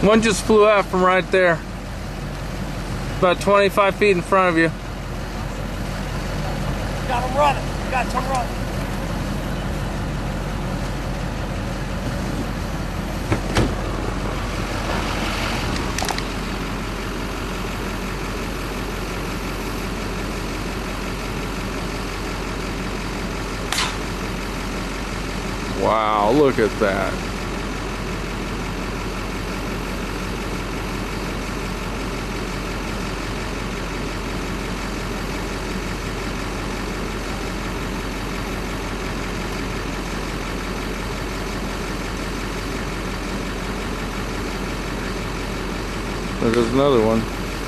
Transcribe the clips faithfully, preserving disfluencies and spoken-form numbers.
One just flew out from right there. About twenty-five feet in front of you. Got him running. Got him running. Wow, look at that. There's another one.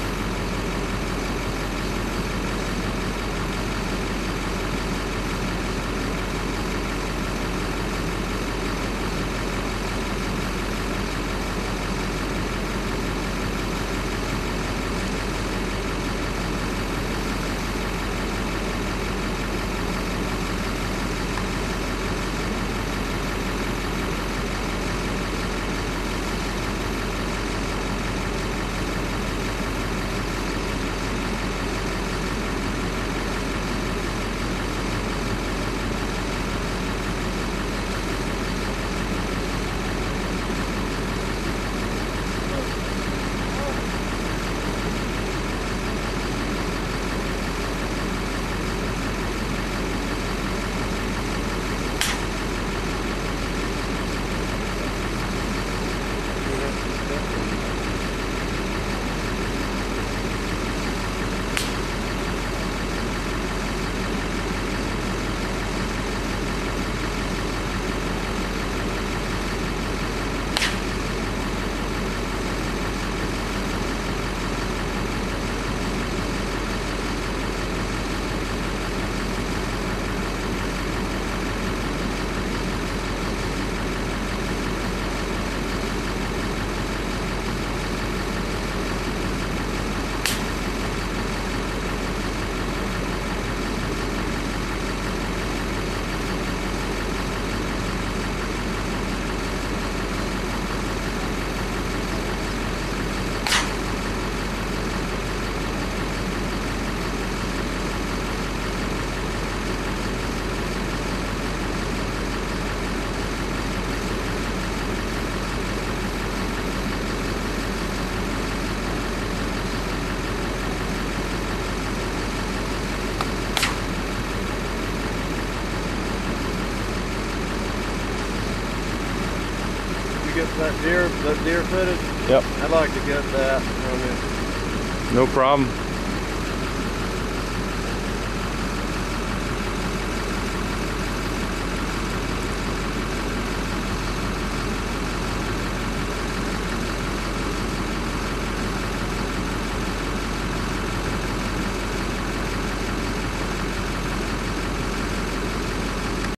Get that deer, that deer footage? Yep. I'd like to get that from you. No problem.